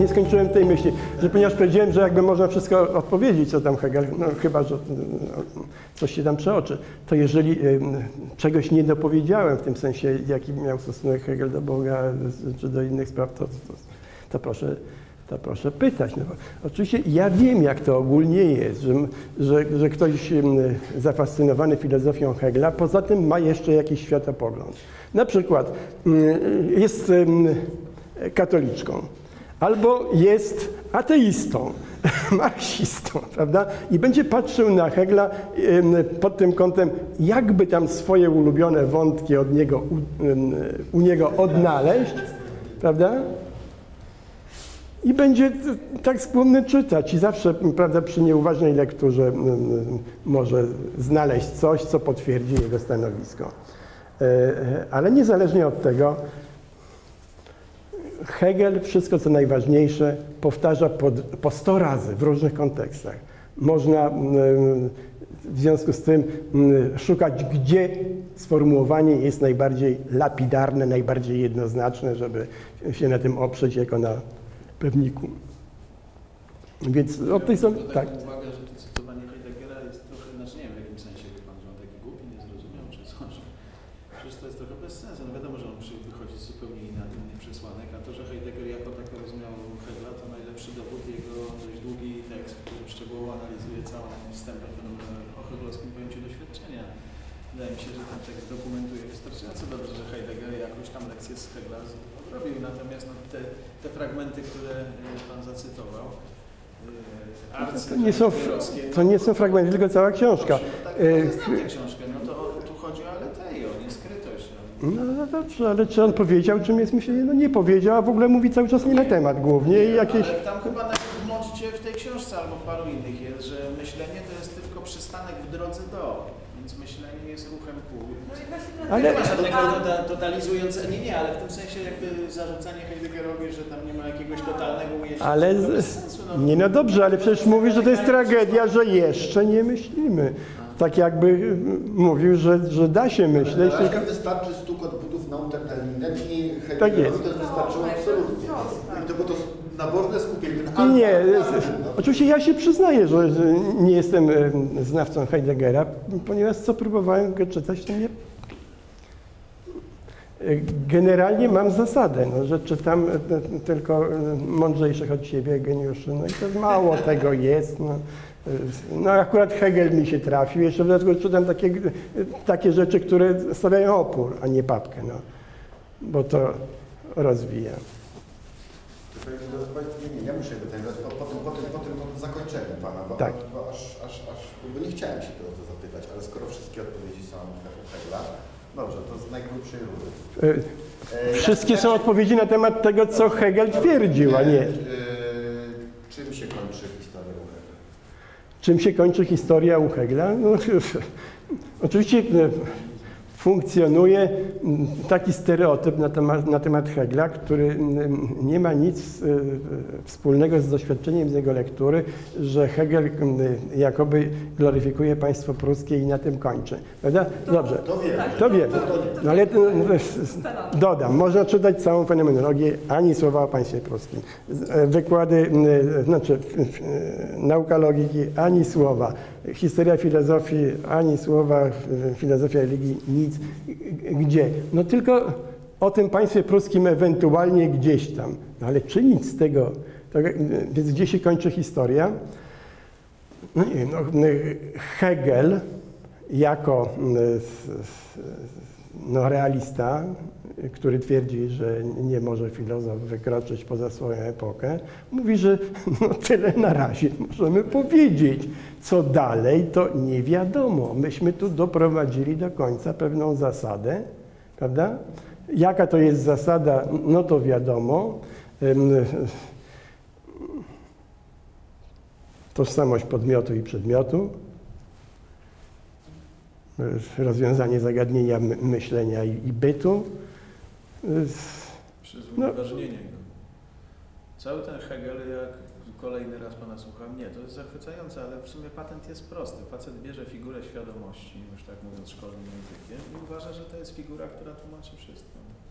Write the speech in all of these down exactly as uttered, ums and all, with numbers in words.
nie skończyłem tej myśli, że ponieważ powiedziałem, że jakby można wszystko odpowiedzieć, co tam Hegel, no chyba, że no, coś się tam przeoczy, to jeżeli y, czegoś nie dopowiedziałem w tym sensie, jaki miał stosunek Hegel do Boga czy do innych spraw, to, to, to proszę to proszę pytać. No, oczywiście ja wiem, jak to ogólnie jest, że, że, że ktoś zafascynowany filozofią Hegla, poza tym ma jeszcze jakiś światopogląd. Na przykład jest katoliczką, albo jest ateistą, marksistą, prawda? I będzie patrzył na Hegla pod tym kątem, jakby tam swoje ulubione wątki od niego, u, u niego odnaleźć, prawda? I będzie tak skłonny czytać i zawsze, prawda, przy nieuważnej lekturze może znaleźć coś, co potwierdzi jego stanowisko. Ale niezależnie od tego, Hegel wszystko, co najważniejsze, powtarza po, po sto razy w różnych kontekstach. Można w związku z tym szukać, gdzie sformułowanie jest najbardziej lapidarne, najbardziej jednoznaczne, żeby się na tym oprzeć jako na pewniku. Więc od tej strony, tak. Uwagę, że to cytowanie Heideggera jest trochę, znaczy nie wiem w jakim sensie, wie pan, że on taki głupi, nie zrozumiał, czy coś. Przecież to jest trochę bez sensu. No wiadomo, że on wychodzi z zupełnie innych przesłanek, a to, że Heidegger jako tak rozumiał Hegla, to najlepszy dowód jego dość długi tekst, który szczegółowo analizuje całą wstępę o heglowskim pojęciu doświadczenia. Wydaje mi się, że ten tekst dokumentuje wystarczająco dobrze, że Heidegger jakąś tam lekcję z Hegla robił, natomiast no, te, te fragmenty, które pan zacytował, Arcy, to, nie są, to nie są fragmenty, tylko cała książka. Tak, e, książkę, no to tu chodzi o aleteję, o nieskrytość. No, no dobrze, ale czy on powiedział, czym jest myślenie? No nie powiedział, a w ogóle mówi cały czas nie na temat głównie. I jakieś... Ale tam chyba w mocie w tej książce albo w paru innych jest, że myślenie to jest tylko przystanek w drodze do, więc myślenie jest ruchem ku. Ale nie ma żadnego totalizującego, nie, nie, ale w tym sensie jakby zarzucanie Heideggerowi, że tam nie ma jakiegoś totalnego ujęcia. Ale sensu, no. Nie, no dobrze, ale przecież mówi, że to jest tragedia, że jeszcze nie myślimy. Tak jakby mówił, że, że da się myśleć. Na razie wystarczy stukot butów na Unterlinden i tak jest. to wystarczyło absolutnie. I to było to naborne skupienie. Nie, oczywiście ja się przyznaję, że nie jestem znawcą Heideggera, ponieważ co próbowałem go czytać, to nie... Generalnie mam zasadę, no, że czytam tylko mądrzejszych od siebie geniuszy, no i to mało tego jest. No. No akurat Hegel mi się trafił, jeszcze w dodatku czytam takie, takie rzeczy, które stawiają opór, a nie papkę, no, bo to rozwija. Nie, nie, ja muszę pytać, po, po, tym, po, tym, po tym zakończeniu pana, bo, tak. bo aż, aż, aż bo nie chciałem się to zapytać, ale skoro wszystkie odpowiedzi są u Hegla, dobrze, to z najgrubszej rury. E, Wszystkie jak, są odpowiedzi na temat tego, co Hegel twierdził, a nie... E, czym się kończy historia u Hegla? Czym się kończy historia u Hegla? No, oczywiście funkcjonuje taki stereotyp na temat, na temat Hegla, który nie ma nic wspólnego z doświadczeniem z jego lektury, że Hegel jakoby gloryfikuje państwo pruskie i na tym kończy. Prawda? Dobrze, to wiem. To wiem. No, ale dodam, można czytać całą fenomenologię, ani słowa o państwie pruskim. Wykłady, znaczy nauka logiki, ani słowa. Historia filozofii, ani słowa, filozofia religii, nic. Gdzie? No tylko o tym państwie pruskim ewentualnie gdzieś tam. No ale czy nic z tego? To, więc gdzie się kończy historia? No nie wiem, no, Hegel jako no, realista, który twierdzi, że nie może filozof wykroczyć poza swoją epokę, mówi, że no, tyle na razie możemy powiedzieć. Co dalej, to nie wiadomo. Myśmy tu doprowadzili do końca pewną zasadę, prawda? Jaka to jest zasada, no to wiadomo. Tożsamość podmiotu i przedmiotu, rozwiązanie zagadnienia myślenia i, i bytu. Przez unieważnienie go. Cały ten Hegel, jak kolejny raz pana słucham, nie, to jest zachwycające, ale w sumie patent jest prosty. Facet bierze figurę świadomości, już tak mówiąc szkolnym językiem, i uważa, że to jest figura, która tłumaczy wszystko.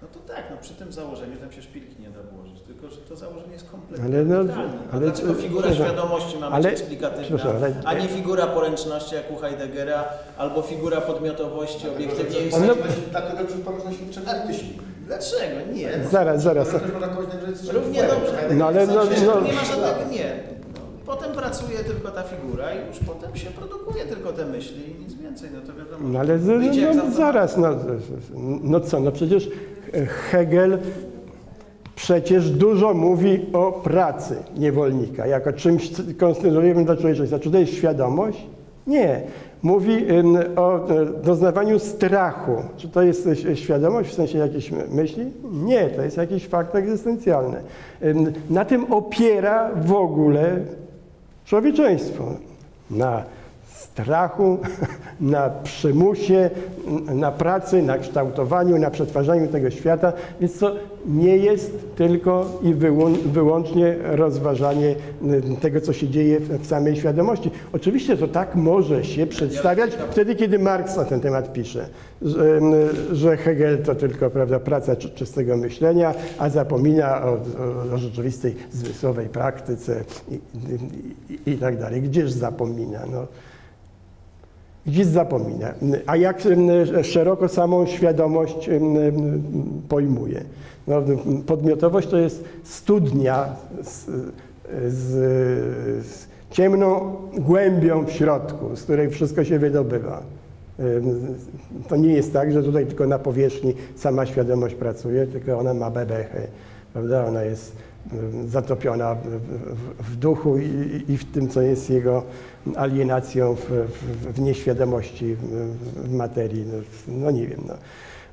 No to tak, no przy tym założeniu tam się szpilki nie da włożyć, tylko że to założenie jest kompletnie Ale no, arbitralne. No ale dlaczego to- figura przepraszam, świadomości ma być ale- eksplikatywna, przepraszam, ale- a nie figura poręczności jak u Heideggera, albo figura podmiotowości obiektywnie Ale istniejącej. dlatego, że porównasz się niczego nie myśli. Dlaczego? Nie. Zaraz, zaraz. To też można kogoś nagrać z Równie dobrze. No ale no, W sensie, no, nie ma żadnego nie. No, potem pracuje tylko ta figura i już potem się produkuje tylko te myśli i nic więcej. No to wiadomo. no ale z- wyjdzie jak no, za- zaraz, no, no co, no przecież Hegel przecież dużo mówi o pracy niewolnika, jako czymś konstytucyjnym dla człowieczeństwa. Czy to jest świadomość? Nie. Mówi ym, o e, doznawaniu strachu. Czy to jest e, świadomość w sensie jakiejś myśli? Nie, to jest jakiś fakt egzystencjalny. Ym, na tym opiera w ogóle człowieczeństwo. Na strachu, na przymusie, na pracy, na kształtowaniu, na przetwarzaniu tego świata, więc to nie jest tylko i wyłą- wyłącznie rozważanie y, tego, co się dzieje w, w samej świadomości. Oczywiście to tak może się przedstawiać wtedy, kiedy Marx na ten temat pisze, że, y, że Hegel to tylko, prawda, praca czy, czystego myślenia, a zapomina o, o, o rzeczywistej zmysłowej praktyce i, i, i, i tak dalej. Gdzież zapomina? No. Gdzieś zapomina. A jak em, szeroko samą świadomość em, em, pojmuje? No, podmiotowość to jest studnia z, z, z ciemną głębią w środku, z której wszystko się wydobywa. Em, To nie jest tak, że tutaj tylko na powierzchni sama świadomość pracuje, tylko ona ma bebechy, prawda? Ona jest em, zatopiona w, w, w duchu i, i w tym, co jest jego alienacją w, w, w nieświadomości, w, w materii. No, no nie wiem. No.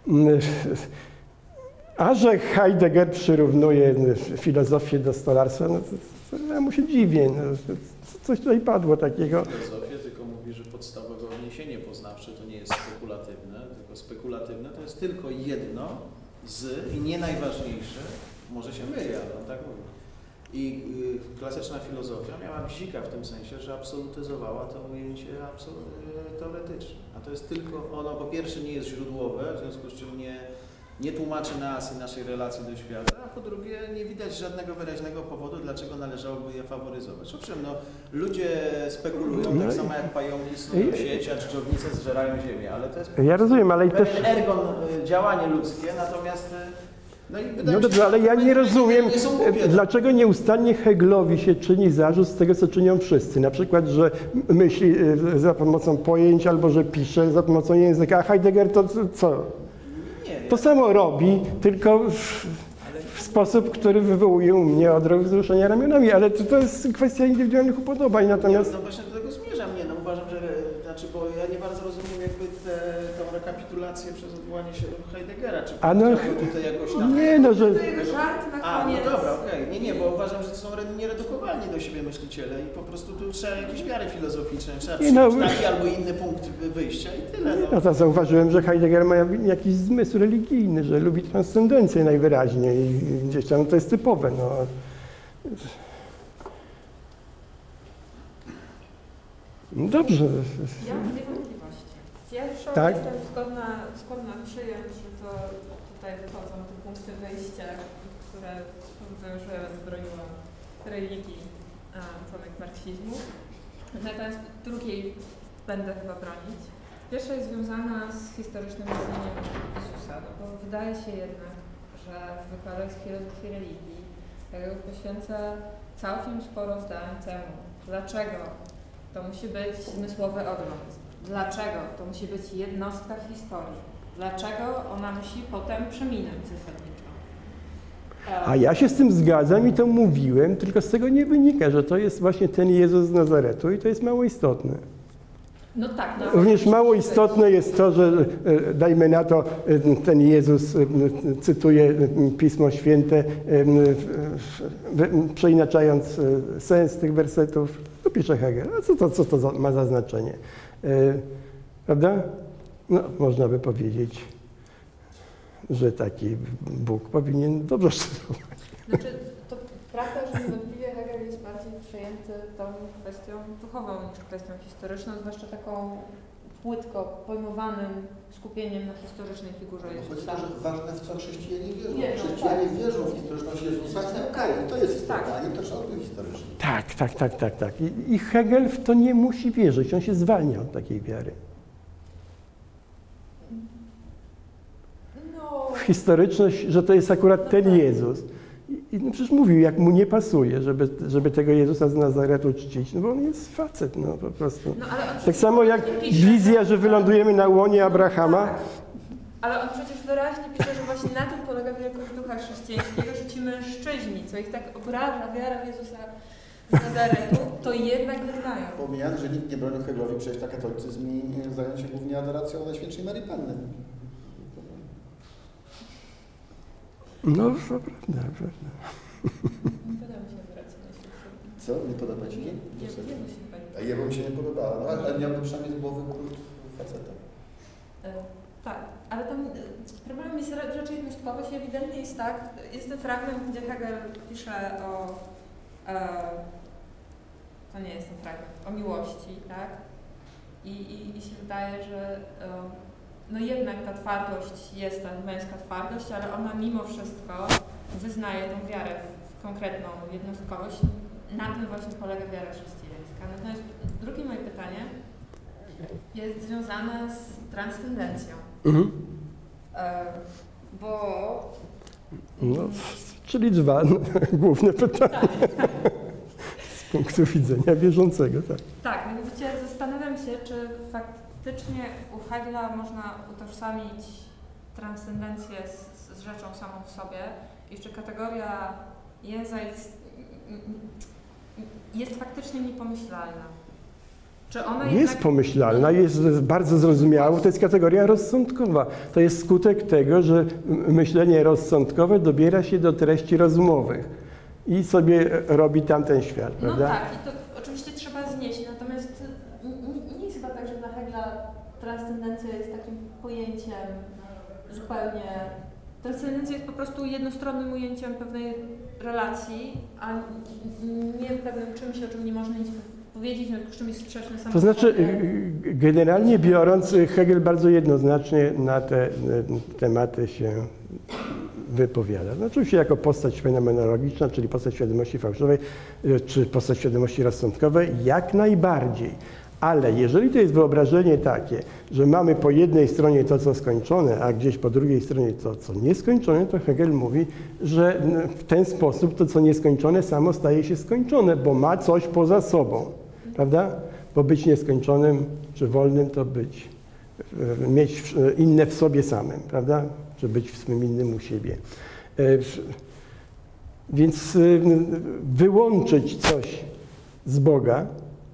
A że Heidegger przyrównuje filozofię do stolarstwa, no to, to ja mu się dziwię. No, coś tutaj padło takiego. Filozofię, tylko mówi, że podstawowe odniesienie poznawcze to nie jest spekulatywne, tylko spekulatywne to jest tylko jedno z i nie najważniejsze, może się myli, ale on tak mówi. I y, klasyczna filozofia miała bzika w tym sensie, że absolutyzowała to ujęcie absolu- teoretyczne. A to jest tylko, ono po pierwsze nie jest źródłowe, w związku z czym nie, nie tłumaczy nas i naszej relacji do świata, a po drugie nie widać żadnego wyraźnego powodu, dlaczego należałoby je faworyzować. Owszem, no, ludzie spekulują, No tak i- samo jak pająki snują i- sieć, a dżdżownice zżerają ziemię, ale to jest Ja rozumiem, ale i też... pewien ergon, y, działanie ludzkie, natomiast y, no, i wydaje No mi się, dobrze, że ale ja nie rozumiem, nie są głupie. dlaczego nieustannie Hegelowi się czyni zarzut z tego, co czynią wszyscy. Na przykład, że myśli y, za pomocą pojęć albo że pisze za pomocą języka, a Heidegger to co? Nie, To samo robi, tylko w, w sposób, który wywołuje u mnie odruch wzruszenia ramionami, ale to, to jest kwestia indywidualnych upodobań, natomiast... No właśnie do tego zmierzam, nie, no uważam, że, znaczy, bo ja nie bardzo rozumiem jakby te, tą rekapitulację przez odwołanie się do Heideggera, czy A no, chciałby tutaj jakoś tam... nie no, że... To jego żart na A, no koniec. dobra, okej, nie, nie, bo uważam, że to są re- nieredukowalni do siebie myśliciele i po prostu tu trzeba jakieś wiary filozoficzne, trzeba Nie, no, przyjąć taki albo inny punkt wy- wyjścia i tyle, no. No to zauważyłem, że Heidegger ma jakiś zmysł religijny, że lubi transcendencję najwyraźniej i gdzieś tam to jest typowe. No. Dobrze. Ja mam dwie wątpliwości. Pierwszą Tak? jestem zgodna, skłonna przyjąć, że to tutaj wychodzą te punkty wyjścia, które już zbroniła religii, a człowiek marksizmu. Natomiast drugiej będę chyba bronić. Pierwsza jest związana z historycznym istnieniem Jezusa, no bo wydaje się jednak, że w wykładach z filozofii religii Hegel poświęca całkiem sporo zdań temu, dlaczego to musi być zmysłowy ogląd, dlaczego to musi być jednostka w historii, dlaczego ona musi potem przeminąć zasadniczo. A ja się z tym zgadzam i to mówiłem, tylko z tego nie wynika, że to jest właśnie ten Jezus z Nazaretu i to jest mało istotne. No tak, no, Również mało istotne jest to, że e, dajmy na to, e, ten Jezus e, cytuje e, Pismo Święte, e, w- w- przeinaczając e, sens tych wersetów. To pisze Hegel. A co to, co to za- ma za znaczenie? E, Prawda? No, można by powiedzieć, że taki Bóg powinien dobrze stosować. Znaczy, to prawda, że niewątpliwie Hegel jest bardziej przejęty tą kwestią duchową niż kwestią historyczną, zwłaszcza taką płytko pojmowanym skupieniem na historycznej figurze Chodzi o Jezusa. to, że ważne w co chrześcijanie wierzą. Nie, no Chrześcijanie tak. wierzą w historyczność Jezusa, i okej, to jest istotne, Tak. a nie to kształty historyczne. Tak, tak, tak, tak, tak. I, I Hegel w to nie musi wierzyć, on się zwalnia od takiej wiary. No, W historyczność, że to jest akurat ten Jezus. I, i no przecież mówił, jak mu nie pasuje, żeby, żeby tego Jezusa z Nazaretu czcić, no bo on jest facet, no po prostu. no ale on Tak przecież samo jak wyraźnie pisze, wizja, że wylądujemy na łonie Abrahama. Tak. Ale on przecież wyraźnie pisze, że właśnie na tym polega wielkość ducha chrześcijańskiego, że ci mężczyźni, co ich tak obraża wiara w Jezusa z Nazaretu, to jednak wyznają. Pomijając, że nikt nie bronił Hegelowi przejść na katolicyzm i zająć się głównie adoracją Najświętszej Maryi Panny. No, to prawda, prawda. Nie podoba mi się adoracja Najświętszej. Co? Nie podoba Ci? Nie, nie, nie musi pani. A jemu mi się nie podobała, no, ale miałby przynajmniej z głowy kult faceta. E, tak, ale tam e, problemem jest ra- raczej jednostkowość i ewidentnie jest tak, jest ten fragment, gdzie Hegel pisze o, e, to nie jest ten fragment, o miłości, tak? I, i, i się wydaje, że e, no jednak ta twardość jest ta męska twardość, ale ona mimo wszystko wyznaje tą wiarę w konkretną jednostkowość. Na tym właśnie polega wiara chrześcijańska. Natomiast drugie moje pytanie jest związane z transcendencją. Mhm. E, bo... No, czyli dwa no, główne pytania Tak, tak. z punktu widzenia wierzącego, tak. Tak, mianowicie zastanawiam się, czy faktycznie u Hegela można utożsamić transcendencję z, z rzeczą samą w sobie i czy kategoria jęza jest, jest faktycznie niepomyślalna. Czy ona Jest jednak... pomyślalna, jest bardzo zrozumiała, to jest kategoria rozsądkowa. To jest skutek tego, że myślenie rozsądkowe dobiera się do treści rozumowych i sobie robi tamten świat, No prawda? tak, i to oczywiście trzeba znieść, natomiast nie, nie jest chyba tak, że dla Hegla transcendencja jest takim pojęciem zupełnie... Transcendencja jest po prostu jednostronnym ujęciem pewnej relacji, a nie pewnym czymś, o czym nie można nic powiedzieć, no, czym jest sprzeczne samo To znaczy, sobie. generalnie biorąc, Hegel bardzo jednoznacznie na te tematy się wypowiada. No, oczywiście jako postać fenomenologiczna, czyli postać świadomości fałszywej, czy postać świadomości rozsądkowej, jak najbardziej. Ale jeżeli to jest wyobrażenie takie, że mamy po jednej stronie to, co skończone, a gdzieś po drugiej stronie to, co nieskończone, to Hegel mówi, że w ten sposób to, co nieskończone, samo staje się skończone, bo ma coś poza sobą, prawda? Bo być nieskończonym czy wolnym to być, mieć inne w sobie samym, prawda? Czy być w swym innym u siebie. Więc wyłączyć coś z Boga,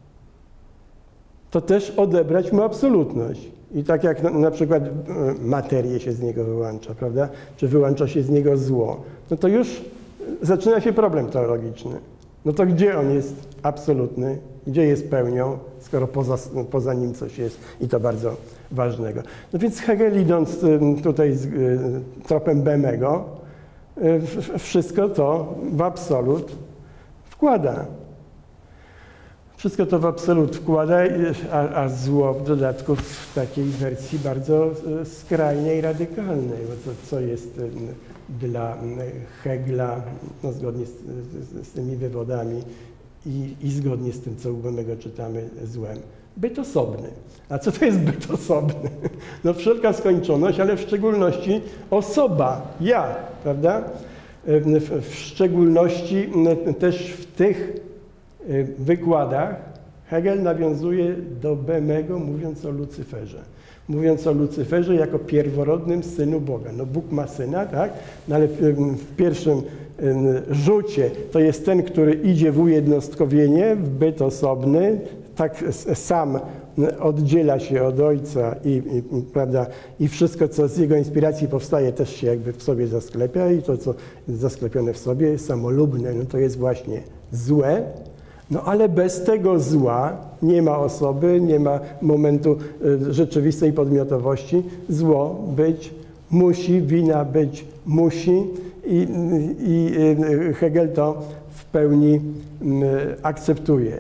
to też odebrać mu absolutność. I tak jak na, na przykład materię się z niego wyłącza, prawda? Czy wyłącza się z niego zło, no to już zaczyna się problem teologiczny. No to gdzie on jest absolutny? Gdzie jest pełnią, skoro poza, poza nim coś jest i to bardzo ważnego. No więc Hegel, idąc tutaj z tropem Bemego, wszystko to w absolut wkłada. Wszystko to w absolut wkłada, a, a zło w dodatku w takiej wersji bardzo skrajnej, radykalnej, bo to, co jest dla Hegla, no zgodnie z, z, z tymi wywodami i, i zgodnie z tym, co u Bemego czytamy, złem. Byt osobny. A co to jest byt osobny? No wszelka skończoność, ale w szczególności osoba, ja, prawda? W, w szczególności też w tych wykładach Hegel nawiązuje do Bemego, mówiąc o Lucyferze. Mówiąc o Lucyferze jako pierworodnym synu Boga. No Bóg ma syna, tak? No ale w pierwszym rzucie to jest ten, który idzie w ujednostkowienie, w byt osobny, tak sam oddziela się od Ojca i, i, prawda, i wszystko, co z jego inspiracji powstaje, też się jakby w sobie zasklepia i to, co jest zasklepione w sobie, jest samolubne, no to jest właśnie złe. No ale bez tego zła nie ma osoby, nie ma momentu rzeczywistej podmiotowości. Zło być musi, wina być musi i, i Hegel to w pełni akceptuje.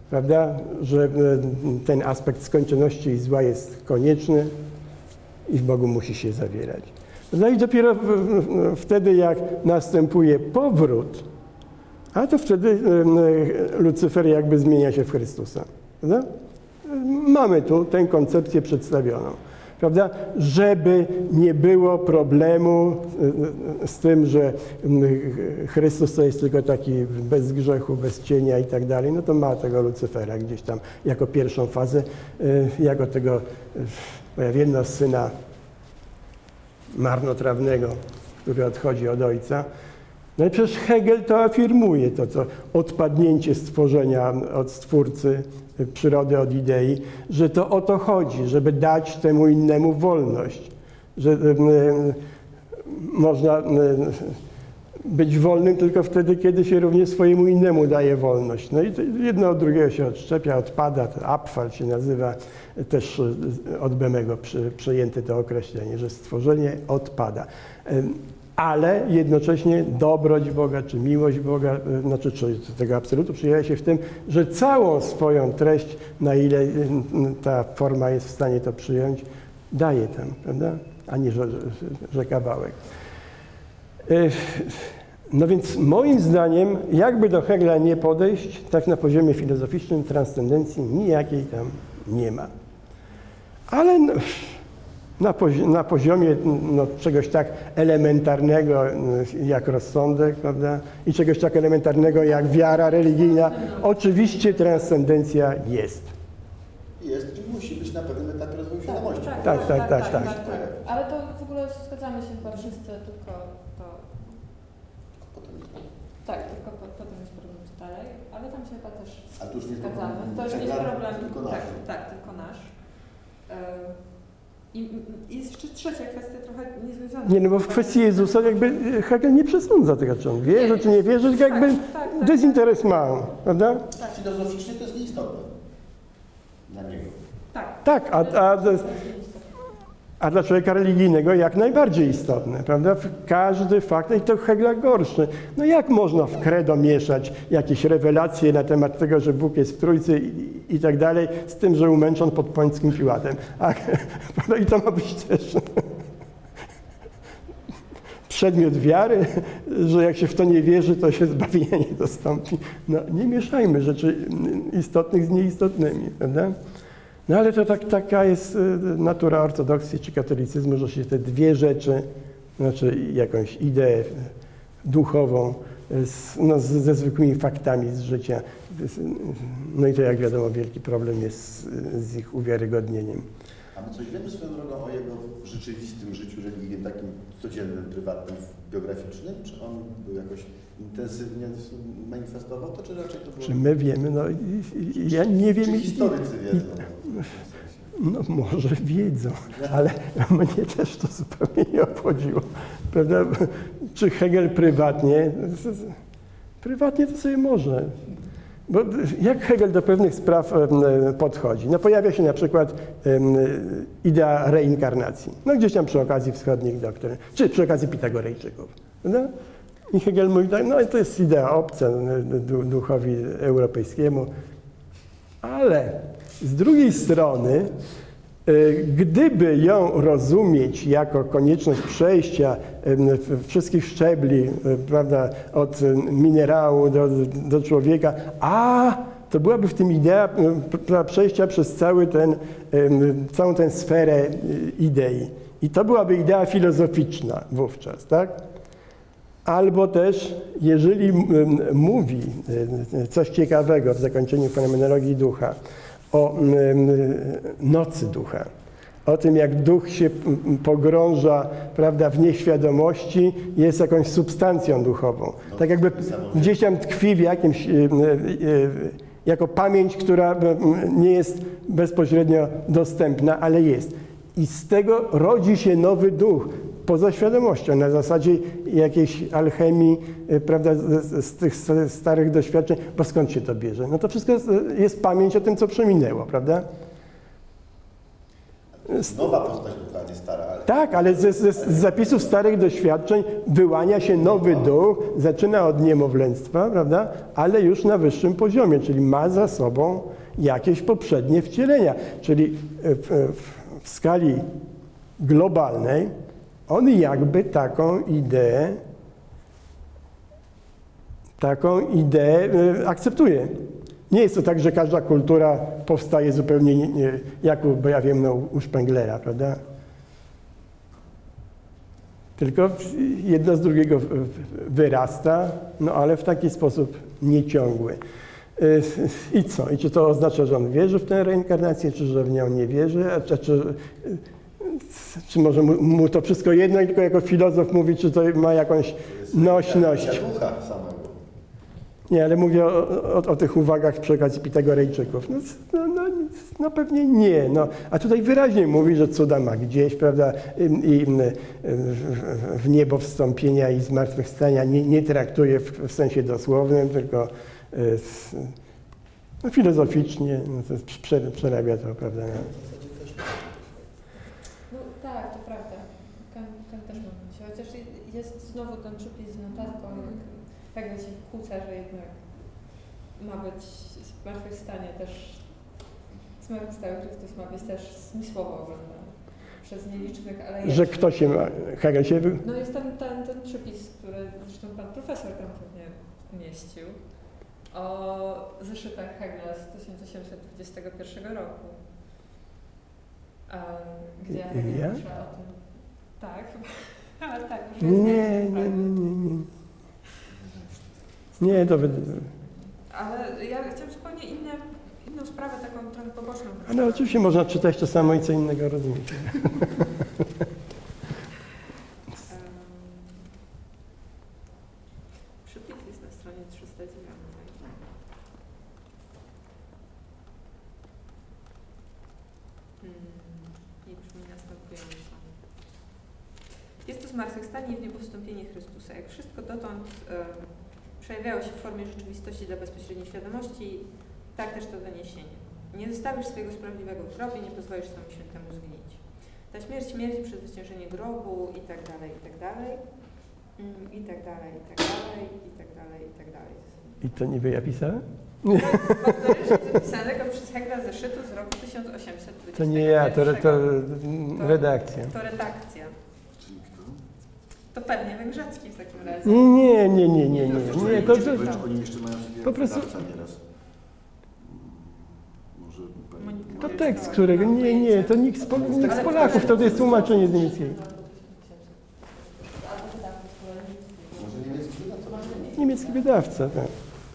prawda, że e, ten aspekt skończoności i zła jest konieczny i w Bogu musi się zawierać. No i dopiero w, w, wtedy, jak następuje powrót, a to wtedy e, Lucyfer jakby zmienia się w Chrystusa. Prawda? Mamy tu tę koncepcję przedstawioną. Prawda? Żeby nie było problemu z tym, że Chrystus to jest tylko taki bez grzechu, bez cienia i tak dalej, no to ma tego Lucyfera gdzieś tam jako pierwszą fazę, jako tego pojawiennego syna marnotrawnego, który odchodzi od Ojca. No i przecież Hegel to afirmuje, to co odpadnięcie stworzenia od Stwórcy, przyrody od idei, że to o to chodzi, żeby dać temu innemu wolność, że y, y, można y, być wolnym tylko wtedy, kiedy się również swojemu innemu daje wolność. No i to jedno od drugiego się odszczepia, odpada, to Abfall się nazywa, też od Bemego przy, przejęte to określenie, że stworzenie odpada. Y, ale jednocześnie dobroć Boga, czy miłość Boga, znaczy czy tego absolutu przejawia się w tym, że całą swoją treść, na ile ta forma jest w stanie to przyjąć, daje tam, prawda? A nie, że, że kawałek. No więc moim zdaniem, jakby do Hegla nie podejść, tak na poziomie filozoficznym transcendencji nijakiej tam nie ma. Ale no, Na, pozi na poziomie no, czegoś tak elementarnego jak rozsądek, prawda? I czegoś tak elementarnego jak wiara religijna, oczywiście transcendencja jest. Jest i musi być na pewnym etapie rozwoju świadomości. Tak, tak, tak, tak, tak. Ale to w ogóle zgadzamy się chyba wszyscy, tylko to... Potem jest Tak, tylko po, potem jest problem dalej, ale tam się chyba też A to już nie jest zgadzamy. problem To już nie jest Hegla, problem, tylko tak, nasz. tak, tylko nasz. Yy, I i jest jeszcze trzecia kwestia, trochę niezwiązana. Nie, no bo w kwestii Jezusa jakby Hegel nie przesądza tego, czy on wierzy, czy nie wierzy, tylko jakby tak, tak, tak, dezinteres ma, prawda? Tak, filozoficznie to jest nieistotne dla niego. Tak. Tak, a, a, a dla człowieka religijnego jak najbardziej istotne, prawda? Każdy fakt, i to Hegla gorszy. No jak można w credo mieszać jakieś rewelacje na temat tego, że Bóg jest w Trójcy i, i tak dalej, z tym, że umęczon pod Pońskim Piłatem. A, no i to ma być też przedmiot wiary, że jak się w to nie wierzy, to się zbawienia nie dostąpi. No nie mieszajmy rzeczy istotnych z nieistotnymi, prawda? No ale to tak, taka jest natura ortodoksji czy katolicyzmu, że się te dwie rzeczy, znaczy jakąś ideę duchową z, no, z, ze zwykłymi faktami z życia, no i to jak wiadomo wielki problem jest z, z ich uwiarygodnieniem. A my coś wiemy swoją drogą o jego rzeczywistym życiu religijnym, takim codziennym, prywatnym, biograficznym? Czy on był jakoś intensywnie manifestował to, czy raczej to było... Czy my wiemy? No ja nie wiem... Czy historycy wiedzą? No może wiedzą, ale mnie też to zupełnie nie obchodziło. Prawda? Czy Hegel prywatnie? Prywatnie to sobie może. Bo jak Hegel do pewnych spraw podchodzi? No pojawia się na przykład idea reinkarnacji. No gdzieś tam przy okazji wschodnich doktryn, czy przy okazji Pitagorejczyków. No? I Hegel mówi tak, no to jest idea obca duchowi europejskiemu. Ale z drugiej strony, gdyby ją rozumieć jako konieczność przejścia wszystkich szczebli, prawda, od minerału do, do człowieka, a to byłaby w tym idea przejścia przez cały ten, całą tę sferę idei. I to byłaby idea filozoficzna wówczas, tak? Albo też, jeżeli mówi coś ciekawego w zakończeniu fenomenologii ducha, o nocy ducha, o tym, jak duch się pogrąża, prawda, w nieświadomości, jest jakąś substancją duchową. Tak jakby gdzieś tam tkwi w jakimś, jako pamięć, która nie jest bezpośrednio dostępna, ale jest. I z tego rodzi się nowy duch, poza świadomością, na zasadzie jakiejś alchemii, prawda, z, z tych starych doświadczeń, bo skąd się to bierze? No to wszystko jest, jest pamięć o tym, co przeminęło, prawda? Nowa postać ducha, bardziej stara, ale... Tak, ale ze, ze, z zapisów starych doświadczeń wyłania się nowy duch, zaczyna od niemowlęctwa, prawda? Ale już na wyższym poziomie, czyli ma za sobą jakieś poprzednie wcielenia. Czyli w, w, w skali globalnej on jakby taką ideę, taką ideę akceptuje. Nie jest to tak, że każda kultura powstaje zupełnie nie, nie, jak, u, bo ja wiem, no, u Spenglera, prawda? Tylko jedno z drugiego wyrasta, no ale w taki sposób nieciągły. I co? I czy to oznacza, że on wierzy w tę reinkarnację, czy że w nią nie wierzy? A czy, czy, czy może mu, mu to wszystko jedno i tylko jako filozof mówi, czy to ma jakąś nośność? Ducha samego. Nie, ale mówię o, o, o tych uwagach przy okazji Pitagorejczyków. No, no, no, no pewnie nie. No. A tutaj wyraźnie mówi, że cuda ma gdzieś, prawda, i, i w niebo wstąpienia i zmartwychwstania nie, nie traktuje w, w sensie dosłownym, tylko no, filozoficznie no, to prze, przerabia to, prawda. No. No tak, to prawda. Kan, kan też ma być. Chociaż jest znowu ten przypis z notatką, jak Hegel się wkłóca, że jednak ma być zmartwychwstanie też, zmartwychwstały Chrystus ma być też smysłowo oglądany przez nielicznych, ale Że kto się ma, Hegel się... Wy... No jest ten, ten, ten przypis, który zresztą pan profesor tam pewnie umieścił, o zeszytach Hegla z tysiąc osiemset dwudziestego pierwszego roku. Um, gdzie Hegel Ja? pisze o tym. Tak, ale tak. Że Nie, jest nie, nie, nie, nie. Nie, to... Wy... Ale ja chciałam zupełnie inne, inną sprawę, taką trochę poboczną. Ale oczywiście można czytać to samo i co innego rozumieć. Przypis jest na stronie trzysta dziewięć. I brzmi następująco. Jest to zmartwychwstanie i w niebo wstąpienie Chrystusa. Jak wszystko dotąd e, przejawiało się w formie rzeczywistości dla bezpośredniej świadomości, tak też to doniesienie. Nie zostawisz swojego sprawiedliwego w grobie, nie pozwolisz swemu świętemu zgnić. Ta śmierć śmierci przez wyciążenie grobu i tak dalej, i tak dalej, mm, i tak dalej, i tak dalej, i tak dalej, i tak dalej. I to niby ja pisałem? Merytorycznie zapisanego przez Hegla zeszytu z roku tysiąc osiemset dwudziestego To nie ja, to, to redakcja. To redakcja. Czyli kto? To pewnie Węgrzecki w takim razie. Nie, nie, nie, nie, nie, nie, nie, to, to, to... Oni jeszcze mają sobie po prostu- wydawca nieraz. Może pani... Monika. to tekst, którego, nie, nie, to nikt z, Pol nikt z Polaków, to jest tłumaczenie z niemieckiego. Może niemiecki wydawca? Niemiecki wydawca, tak.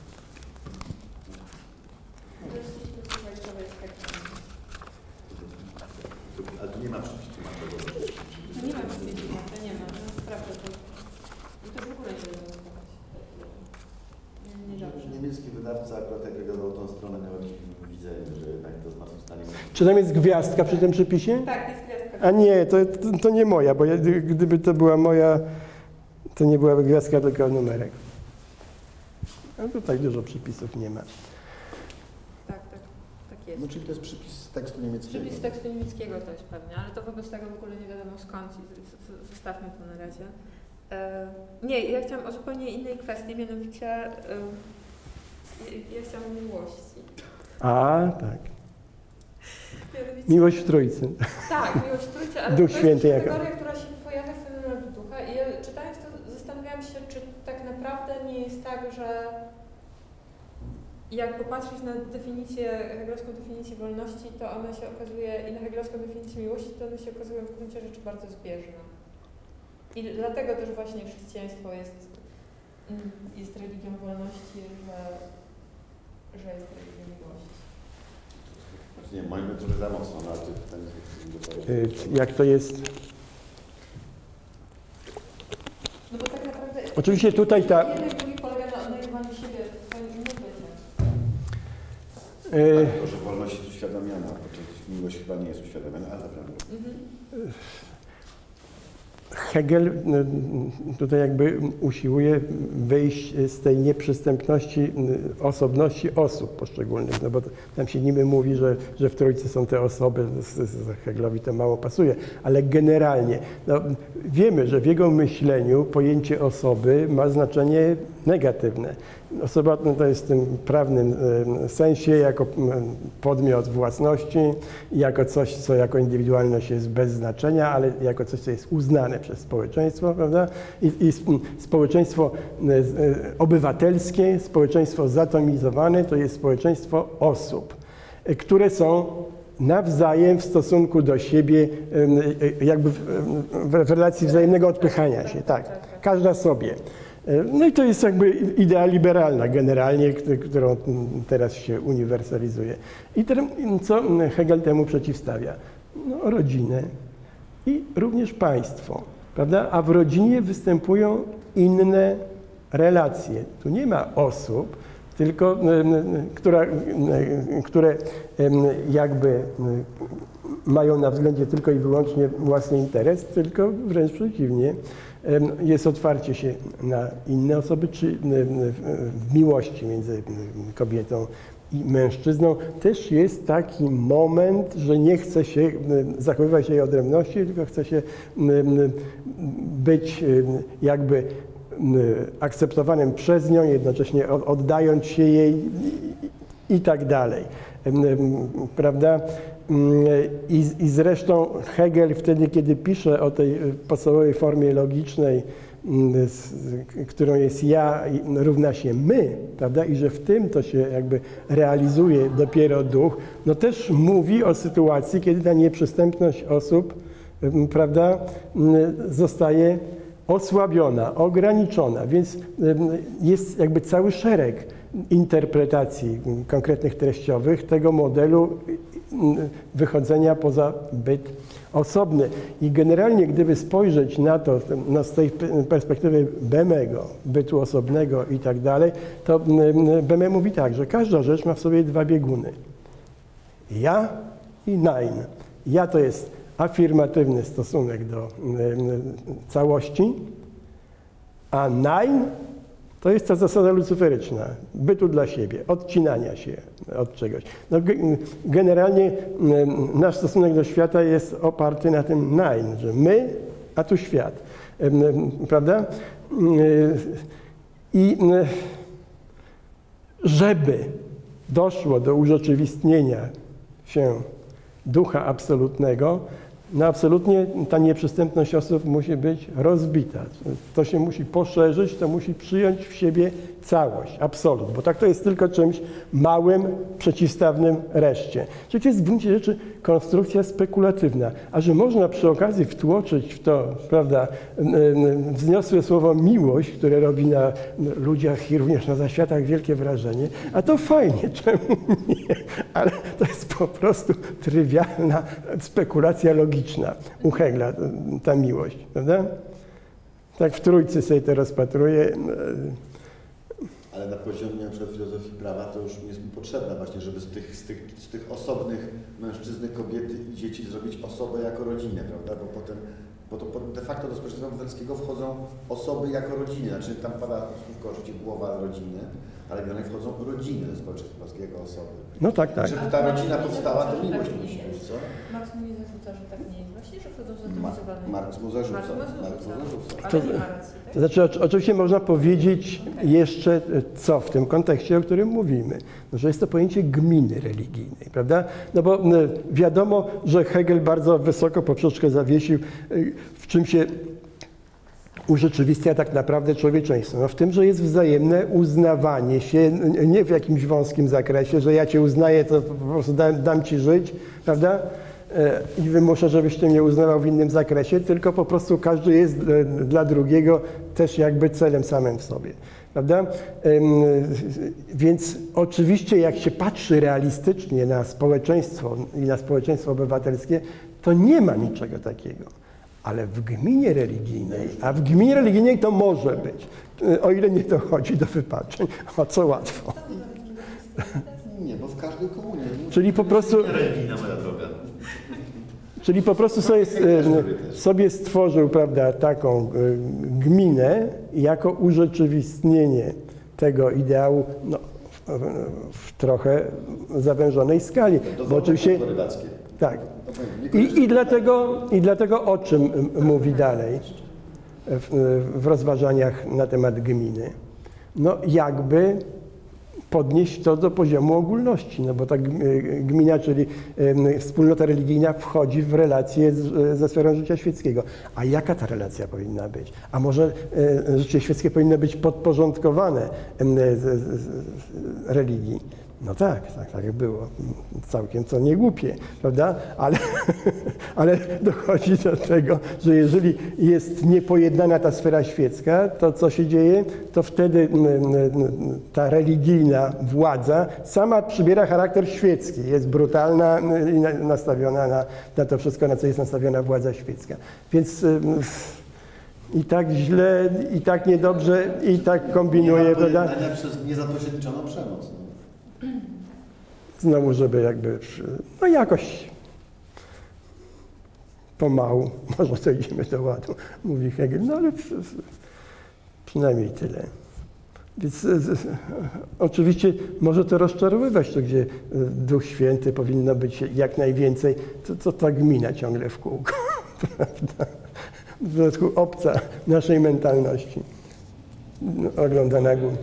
Ale tu nie ma przepisu tłumaczenia. No nie ma przypisu, to nie ma, to sprawdzę to. I to w ogóle się da zastosować. Nie, nie dobrze. Niemiecki wydawca akurat jak reagował tą stronę, miał jakieś widzenie, że jednak to zmartwychwstanie... Czy tam jest gwiazdka przy tym przypisie? Tak, jest gwiazdka. A nie, to, to, to nie moja, bo ja, gdyby to była moja, to nie byłaby gwiazdka, tylko numerek. A tutaj dużo przypisów nie ma. Tak, tak, tak jest. No czyli to jest przypis tekstu niemieckiego. Przypis tekstu niemieckiego to jest pewnie, ale to wobec tego w ogóle nie wiadomo skąd i z- z- zostawmy to na razie. E, nie, ja chciałam o zupełnie innej kwestii, mianowicie e, ja, ja chciałam o miłości. A, tak. Mianowicie, Miłość w Trójcy. tak, miłość w Trójcy, ale Duch to jest Święty jaka? kategoria, która się pojawia w fenomenologii ducha i ja czytając to zastanawiałam się, czy tak naprawdę nie jest tak, że jak popatrzeć na definicję, hegelowską definicję wolności, to ona się okazuje, i na hegelowską definicję miłości, to one się okazują w gruncie rzeczy bardzo zbieżne. I dlatego też właśnie chrześcijaństwo jest, mm, jest religią wolności, że, że jest religią miłości. Znaczy nie, moim metodem za mocno, no ale to pytanie jest... Y, Jak to jest? No bo tak naprawdę Oczywiście tutaj ta... jeden i drugi polega na odnajdywaniu siebie w swoim innym bycie. Y, Tylko, że wolność jest uświadomiona, bo miłość chyba nie jest uświadomiona, ale naprawdę. Mhm. Hegel tutaj jakby usiłuje wyjść z tej nieprzystępności osobności osób poszczególnych, no bo tam się niby mówi, że, że w Trójcy są te osoby, Hegelowi to mało pasuje, ale generalnie no, wiemy, że w jego myśleniu pojęcie osoby ma znaczenie negatywne. Osoba no, to jest w tym prawnym sensie jako podmiot własności, jako coś, co jako indywidualność jest bez znaczenia, ale jako coś, co jest uznane przez społeczeństwo, prawda? I, i społeczeństwo obywatelskie, społeczeństwo zatomizowane to jest społeczeństwo osób, które są nawzajem w stosunku do siebie, jakby w relacji wzajemnego odpychania się, tak, każda sobie. No i to jest jakby idea liberalna generalnie, którą teraz się uniwersalizuje. I teraz, co Hegel temu przeciwstawia? No, rodzinę i również państwo, prawda? A w rodzinie występują inne relacje. Tu nie ma osób, tylko która, które jakby mają na względzie tylko i wyłącznie własny interes, tylko wręcz przeciwnie. Jest otwarcie się na inne osoby, czy w miłości między kobietą i mężczyzną też jest taki moment, że nie chce się zachowywać jej odrębności, tylko chce się być jakby akceptowanym przez nią, jednocześnie oddając się jej i tak dalej. Prawda? I, I zresztą Hegel wtedy, kiedy pisze o tej podstawowej formie logicznej, którą jest ja równa się my, prawda, i że w tym to się jakby realizuje dopiero duch, no też mówi o sytuacji, kiedy ta nieprzystępność osób, prawda, zostaje osłabiona, ograniczona, więc jest jakby cały szereg interpretacji konkretnych treściowych tego modelu wychodzenia poza byt osobny. I generalnie, gdyby spojrzeć na to no, z tej perspektywy Böhmego, bytu osobnego i tak dalej, to Böhme mówi tak, że każda rzecz ma w sobie dwa bieguny. Ja i nein. Ja to jest afirmatywny stosunek do całości, a nein to jest ta zasada lucyferyczna, bytu dla siebie, odcinania się od czegoś. No, generalnie nasz stosunek do świata jest oparty na tym nein, że my, a tu świat. Prawda? I żeby doszło do urzeczywistnienia się ducha absolutnego, no absolutnie ta nieprzystępność osób musi być rozbita. To się musi poszerzyć, to musi przyjąć w siebie całość, absolut, bo tak to jest tylko czymś małym, przeciwstawnym reszcie. Czyli to jest w gruncie rzeczy konstrukcja spekulatywna, a że można przy okazji wtłoczyć w to, prawda, wzniosłe słowo miłość, które robi na ludziach i również na zaświatach wielkie wrażenie, a to fajnie, czemu nie? Ale to jest po prostu trywialna spekulacja logiczna u Hegla, ta miłość, prawda? Tak w Trójcy sobie to rozpatruje. Ale na poziomie na przykład filozofii prawa to już nie jest mi potrzebne właśnie, żeby z tych, z tych, z tych osobnych mężczyzny, kobiety i dzieci zrobić osobę jako rodzinę, prawda? Bo potem, bo to de facto do społeczeństwa obywatelskiego wchodzą osoby jako rodziny, znaczy tam pada słówko oczywiście głowa rodziny, ale generalnie wchodzą rodziny do społeczeństwa obywatelskiego, osoby. No tak, tak. Żeby ta rodzina powstała, to miłość musi być, co? Marx mu nie zarzuca, że tak nie jest. Właśnie, że wchodzą zatomizowane. Marx mu zarzuca. Marx mu Marx mu zarzuca. Ale To, nie ma racji, tak? to znaczy, o, oczywiście można powiedzieć jeszcze co w tym kontekście, o którym mówimy, no, że jest to pojęcie gminy religijnej, prawda? No bo no, wiadomo, że Hegel bardzo wysoko poprzeczkę zawiesił, w czym się urzeczywistnia tak naprawdę człowieczeństwo. No w tym, że jest wzajemne uznawanie się, nie w jakimś wąskim zakresie, że ja cię uznaję, to po prostu dam, dam ci żyć, prawda? I wymuszę, żebyś ty mnie uznawał w innym zakresie, tylko po prostu każdy jest dla drugiego też jakby celem samym w sobie, prawda? Więc oczywiście jak się patrzy realistycznie na społeczeństwo i na społeczeństwo obywatelskie, to nie ma niczego takiego. Ale w gminie religijnej, a w gminie religijnej to może być, o ile nie dochodzi do wypaczeń, o co łatwo. Nie, bo w każdej komunie. Czyli po prostu... Religijna moja droga. Czyli po prostu sobie, sobie stworzył, prawda, taką gminę jako urzeczywistnienie tego ideału, no, w, w trochę zawężonej skali. Bo oczywiście, tak. I, i, dlatego, I dlatego o czym mówi dalej w, w rozważaniach na temat gminy? No jakby podnieść to do poziomu ogólności, no bo ta gmina, czyli wspólnota religijna wchodzi w relacje z, ze sferą życia świeckiego. A jaka ta relacja powinna być? A może życie świeckie powinno być podporządkowane z, z, z religii? No tak, tak, tak było. Całkiem co nie głupie, prawda? Ale, ale dochodzi do tego, że jeżeli jest niepojednana ta sfera świecka, to co się dzieje? To wtedy ta religijna władza sama przybiera charakter świecki. Jest brutalna i nastawiona na, na to wszystko, na co jest nastawiona władza świecka. Więc i tak źle, i tak niedobrze, i tak kombinuje, prawda? Przez niezapośredniczoną przemoc. Znowu, żeby jakby, no jakoś pomału, może dojdziemy do ładu, mówi Hegel, no ale przynajmniej tyle. Więc z, z, oczywiście może to rozczarowywać, to gdzie Duch Święty powinno być jak najwięcej, to, to ta gmina ciągle w kółko, prawda? W dodatku obca naszej mentalności, no, oglądana głównie.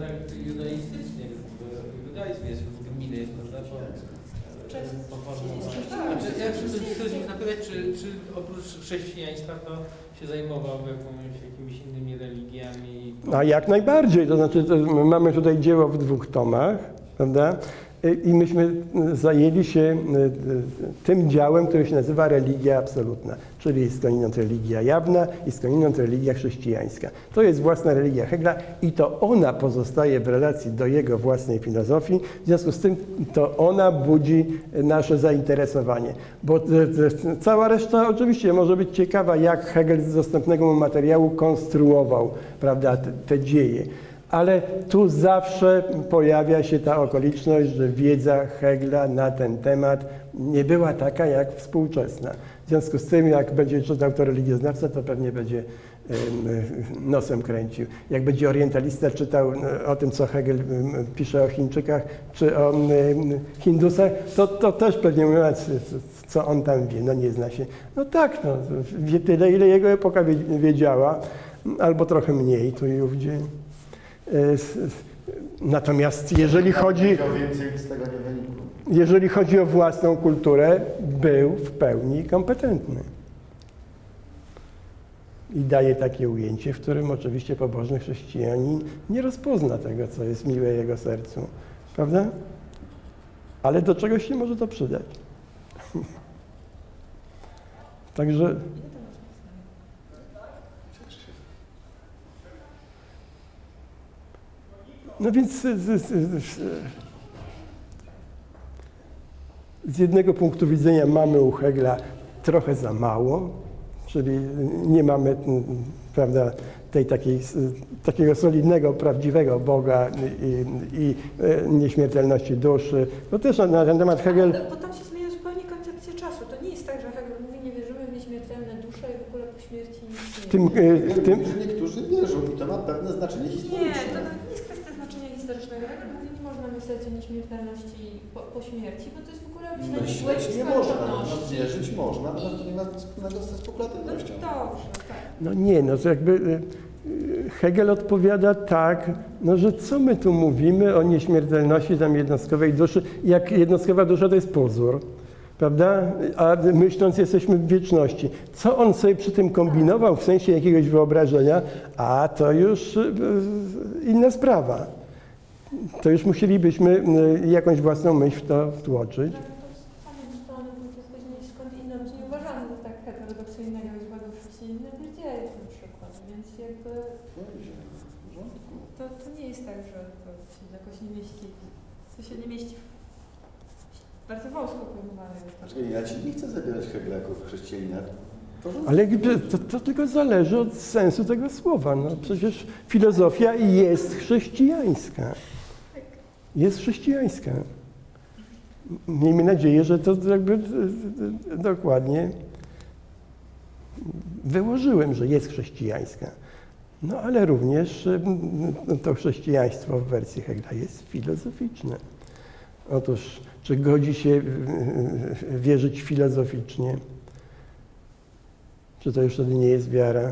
Znaczy, ja chcę się zapytać, czy, czy oprócz chrześcijaństwa to się zajmował jakimiś, jakimiś innymi religiami? A jak najbardziej, to znaczy to mamy tutaj dzieło w dwóch tomach, prawda? I myśmy zajęli się tym działem, który się nazywa religia absolutna, czyli skądinąd religia jawna i skądinąd religia chrześcijańska. To jest własna religia Hegla i to ona pozostaje w relacji do jego własnej filozofii, w związku z tym to ona budzi nasze zainteresowanie. Bo cała reszta oczywiście może być ciekawa, jak Hegel z dostępnego mu materiału konstruował, prawda, te, te dzieje. Ale tu zawsze pojawia się ta okoliczność, że wiedza Hegla na ten temat nie była taka jak współczesna. W związku z tym, jak będzie czytał to religioznawca, to pewnie będzie nosem kręcił. Jak będzie orientalista czytał o tym, co Hegel pisze o Chińczykach czy o Hindusach, to, to też pewnie mówią, co on tam wie, no nie zna się. No tak, no, wie tyle, ile jego epoka wiedziała, albo trochę mniej tu i ówdzie. Natomiast jeżeli chodzi, jeżeli chodzi o własną kulturę, był w pełni kompetentny. I daje takie ujęcie, w którym oczywiście pobożny chrześcijanin nie rozpozna tego, co jest miłe jego sercu. Prawda? Ale do czegoś się może to przydać. Także... No więc z, z, z, z jednego punktu widzenia mamy u Hegla trochę za mało, czyli nie mamy, prawda, tej takiej, takiego solidnego, prawdziwego Boga i, i nieśmiertelności duszy. Bo też na, na ten temat Hegel... Bo tam się zmienia zupełnie koncepcja czasu. To nie jest tak, że Hegel mówi, nie wierzymy w nieśmiertelne dusze i w ogóle po śmierci nic w tym, nie w tym... Niektórzy wierzą i to ma pewne znaczenie historyczne. Nie, to nie jest kwestia znaczenia historycznego. Hegel mówi, nie można myśleć o nieśmiertelności po, po śmierci, bo to jest w ogóle myślenie Myśleć nie można, natomiast skończoności. wierzyć można, natomiast to nie ma wspólnego ze spekulatywnością. No dobrze, tak. No nie, no to jakby Hegel odpowiada tak, no że co my tu mówimy o nieśmiertelności tam jednostkowej duszy, jak jednostkowa dusza to jest pozór, prawda? A myśląc jesteśmy w wieczności. Co on sobie przy tym kombinował w sensie jakiegoś wyobrażenia, a to już inna sprawa. To już musielibyśmy jakąś własną myśl w to wtłoczyć. Skąd innym nie uważamy za tak heterodoksyjnego izbadu chrześcijanina wierdzieli na przykład, więc jakby to, to nie jest tak, że to się jakoś nie mieści, to się nie mieści w bardzo wąsko pojmowanej. Znaczy, ja ci nie chcę zabierać Hegla jako chrześcijanina. Ale jakby to, to tylko zależy od sensu tego słowa. No, przecież filozofia jest chrześcijańska. Jest chrześcijańska. miejmy nadzieję, że to jakby dokładnie wyłożyłem, że jest chrześcijańska. No ale również to chrześcijaństwo w wersji Hegla jest filozoficzne. Otóż, czy godzi się wierzyć filozoficznie? Czy to już wtedy nie jest wiara?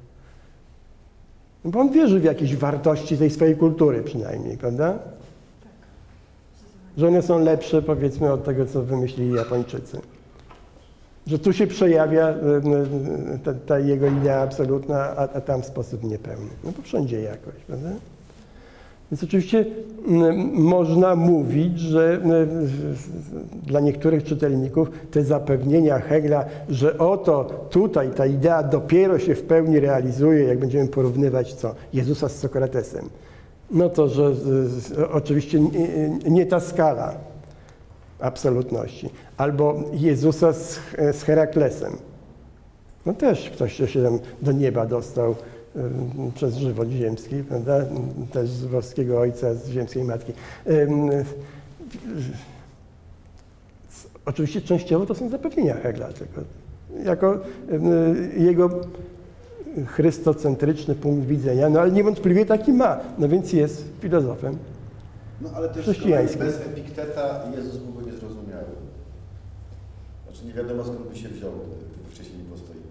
Bo on wierzy w jakieś wartości tej swojej kultury przynajmniej, prawda? Że one są lepsze, powiedzmy, od tego, co wymyślili Japończycy. Że tu się przejawia ta, ta jego idea absolutna, a, a tam w sposób niepełny. No bo wszędzie jakoś, prawda? Więc oczywiście można mówić, że dla niektórych czytelników te zapewnienia Hegla, że oto tutaj ta idea dopiero się w pełni realizuje, jak będziemy porównywać co? Jezusa z Sokratesem. No to, że oczywiście nie, nie ta skala absolutności. Albo Jezusa z, z Heraklesem. No też ktoś się tam do nieba dostał przez żywot ziemski, prawda? Też z boskiego ojca, z ziemskiej matki. Oczywiście częściowo to są zapewnienia Hegla, tylko jako jego chrystocentryczny punkt widzenia, no ale niewątpliwie taki ma, no więc jest filozofem No ale też chrześcijańskim. bez Epikteta Jezus byłby niezrozumiały. Znaczy nie wiadomo, skąd by się wziął wcześniej postoików.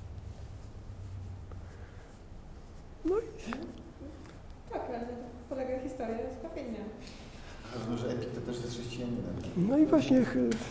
No i Tak, ale polega historia zbawienia. A może Epiktet też jest chrześcijaninem. No i właśnie,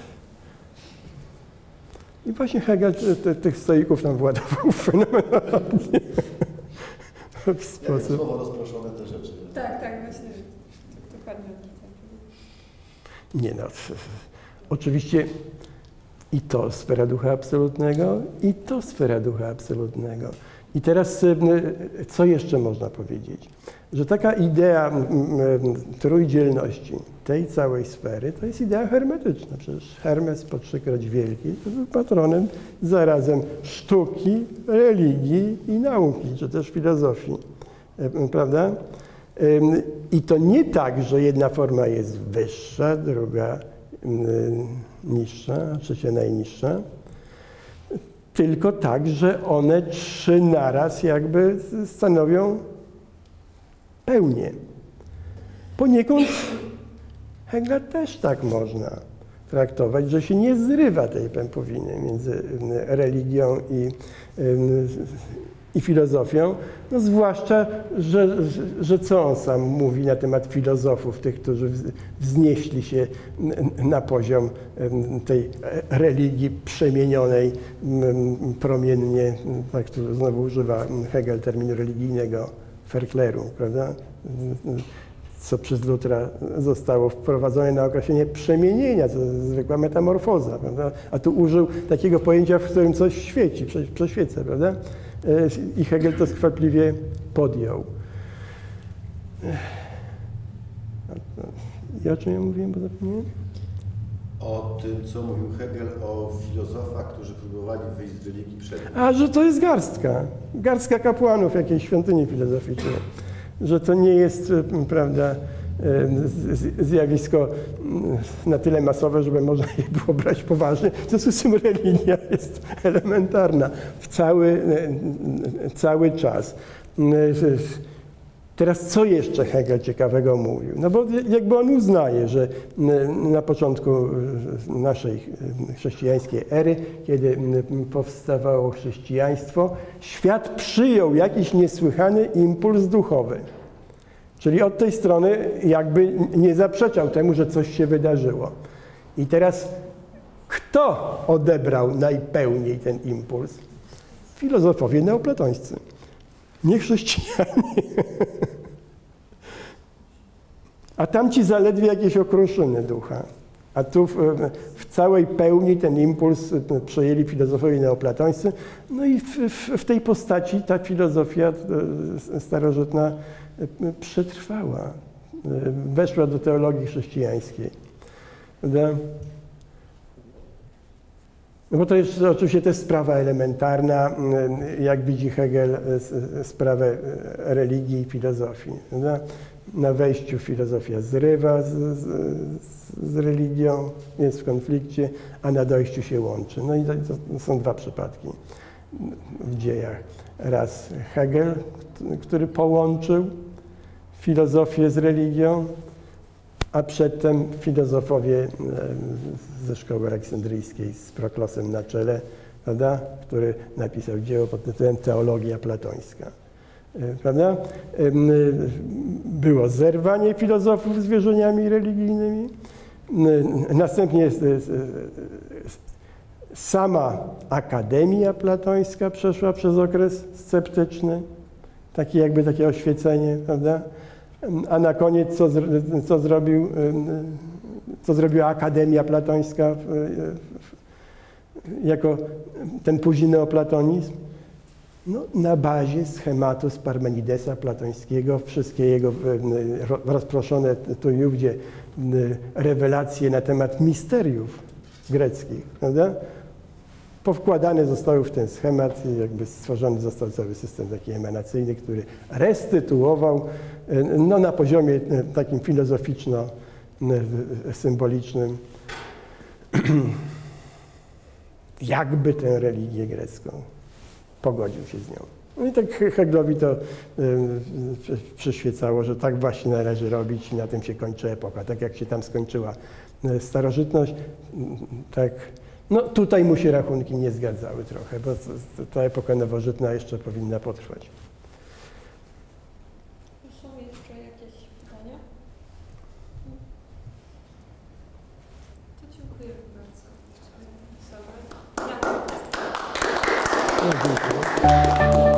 i właśnie Hegel te, te, tych stoików nam władował fenomenalnie. W Jak sposób. słowo rozproszone te rzeczy. Tak, tak, właśnie. Dokładnie. Nie no, oczywiście i to sfera ducha absolutnego, i to sfera ducha absolutnego. I teraz co jeszcze można powiedzieć? Że taka idea trójdzielności tej całej sfery to jest idea hermetyczna. Przecież Hermes po trzykroć wielki to był patronem zarazem sztuki, religii i nauki, czy też filozofii. Prawda? I to nie tak, że jedna forma jest wyższa, druga niższa, a trzecia najniższa, tylko tak, że one trzy naraz jakby stanowią pełnię. Poniekąd Hegla też tak można traktować, że się nie zrywa tej pępowiny między religią i, i filozofią, no zwłaszcza, że, że co on sam mówi na temat filozofów, tych, którzy wznieśli się na poziom tej religii przemienionej promiennie, tak, tu znowu używa Hegel terminu religijnego, Verkläru, prawda? Co przez Lutra zostało wprowadzone na określenie przemienienia, to zwykła metamorfoza, prawda? A tu użył takiego pojęcia, w którym coś świeci, prześwieca, prawda? I Hegel to skwapliwie podjął. I o czym ja mówiłem, bo zapomniałem? O tym, co mówił Hegel o filozofach, którzy próbowali wyjść z religii przed nim. A, że to jest garstka. Garstka kapłanów jakiejś świątyni filozoficznej. Że to nie jest, prawda, zjawisko na tyle masowe, żeby można je było brać poważnie. W związku z tym religia jest elementarna w cały, cały czas. Teraz co jeszcze Hegel ciekawego mówił? No bo jakby on uznaje, że na początku naszej chrześcijańskiej ery, kiedy powstawało chrześcijaństwo, świat przyjął jakiś niesłychany impuls duchowy. Czyli od tej strony jakby nie zaprzeczał temu, że coś się wydarzyło. I teraz kto odebrał najpełniej ten impuls? Filozofowie neoplatońscy. Nie chrześcijanie. A tamci zaledwie jakieś okruszyny ducha. A tu w, w całej pełni ten impuls przejęli filozofowie neoplatońscy. No i w, w, w tej postaci ta filozofia starożytna przetrwała. Weszła do teologii chrześcijańskiej. Prawda? No bo to jest oczywiście też sprawa elementarna, jak widzi Hegel, sprawę religii i filozofii. Prawda? Na wejściu filozofia zrywa z, z, z religią, jest w konflikcie, a na dojściu się łączy. No i to, to są dwa przypadki w dziejach. Raz Hegel, który połączył filozofię z religią, a przedtem filozofowie ze szkoły aleksandryjskiej z Proklosem na czele, prawda, który napisał dzieło pod tytułem Teologia platońska. Prawda? Było zerwanie filozofów z wierzeniami religijnymi. Następnie jest sama akademia platońska przeszła przez okres sceptyczny, taki jakby takie oświecenie, prawda? A na koniec co, co, zrobił, co zrobiła akademia platońska jako ten późny neoplatonizm? No, na bazie schematu z Parmenidesa platońskiego, wszystkie jego rozproszone tu i ówdzie rewelacje na temat misteriów greckich, prawda? Powkładane zostały w ten schemat i jakby stworzony został cały system taki emanacyjny, który restytuował no, na poziomie takim filozoficzno-symbolicznym jakby tę religię grecką. Pogodził się z nią. No i tak Heglowi to y, przyświecało, że tak właśnie należy robić i na tym się kończy epoka. Tak jak się tam skończyła starożytność, tak, no tutaj mu się rachunki nie zgadzały trochę, bo ta epoka nowożytna jeszcze powinna potrwać. Są jeszcze jakieś pytania? To dziękuję bardzo. No, dziękuję.